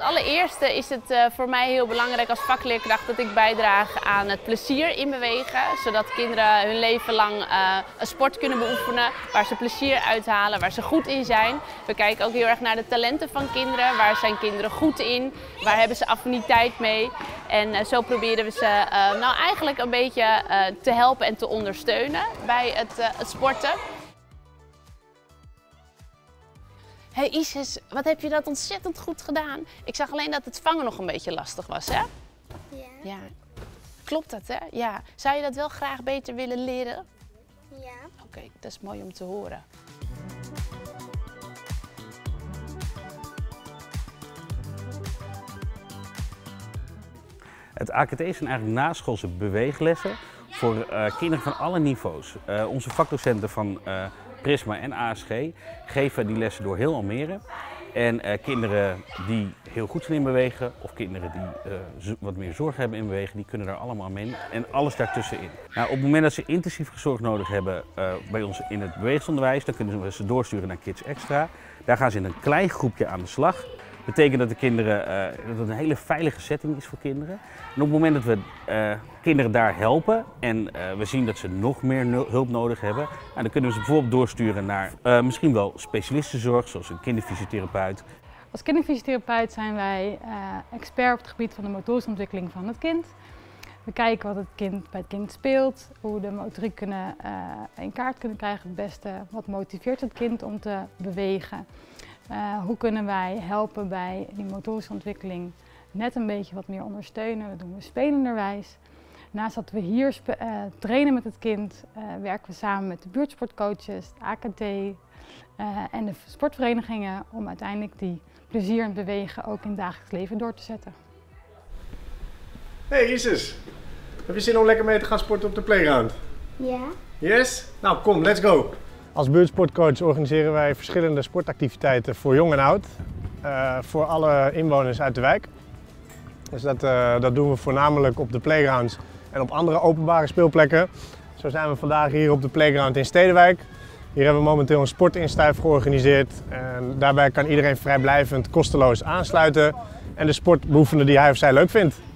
allereerste is het voor mij heel belangrijk als vakleerkracht dat ik bijdraag aan het plezier in bewegen. Zodat kinderen hun leven lang een sport kunnen beoefenen waar ze plezier uithalen, waar ze goed in zijn. We kijken ook heel erg naar de talenten van kinderen. Waar zijn kinderen goed in? Waar hebben ze affiniteit mee? En zo proberen we ze nou eigenlijk een beetje te helpen en te ondersteunen bij het sporten. Hey Isis, wat heb je dat ontzettend goed gedaan. Ik zag alleen dat het vangen nog een beetje lastig was, hè? Ja. Klopt dat, hè? Ja. Zou je dat wel graag beter willen leren? Ja. Oké, dat is mooi om te horen. Het AKT zijn eigenlijk naschoolse beweeglessen voor kinderen van alle niveaus. Onze vakdocenten van Prisma en ASG geven die lessen door heel Almere. En kinderen die heel goed zijn in bewegen of kinderen die wat meer zorg hebben in bewegen, die kunnen daar allemaal mee en alles daartussenin. Nou, op het moment dat ze intensieve zorg nodig hebben bij ons in het beweegsonderwijs, dan kunnen we ze doorsturen naar Kids Extra. Daar gaan ze in een klein groepje aan de slag. Dat betekent dat dat het een hele veilige setting is voor kinderen. En op het moment dat we kinderen daar helpen en we zien dat ze nog meer hulp nodig hebben, dan kunnen we ze bijvoorbeeld doorsturen naar misschien wel specialistenzorg, zoals een kinderfysiotherapeut. Als kinderfysiotherapeut zijn wij expert op het gebied van de motorische ontwikkeling van het kind. We kijken wat bij het kind speelt, hoe we de motoriek in kaart kunnen krijgen het beste, wat motiveert het kind om te bewegen. Hoe kunnen wij helpen bij die motorische ontwikkeling net een beetje wat meer ondersteunen. Dat doen we spelenderwijs. Naast dat we hier trainen met het kind, werken we samen met de buurtsportcoaches, het AKT en de sportverenigingen om uiteindelijk die plezier in het bewegen ook in het dagelijks leven door te zetten. Hey Isis, heb je zin om lekker mee te gaan sporten op de playground? Ja. Yes? Nou kom, let's go! Als buurtsportcoach organiseren wij verschillende sportactiviteiten voor jong en oud. Voor alle inwoners uit de wijk. Dus dat doen we voornamelijk op de playgrounds en op andere openbare speelplekken. Zo zijn we vandaag hier op de playground in Stedenwijk. Hier hebben we momenteel een sportinstuif georganiseerd. En daarbij kan iedereen vrijblijvend kosteloos aansluiten en de sport beoefenen die hij of zij leuk vindt.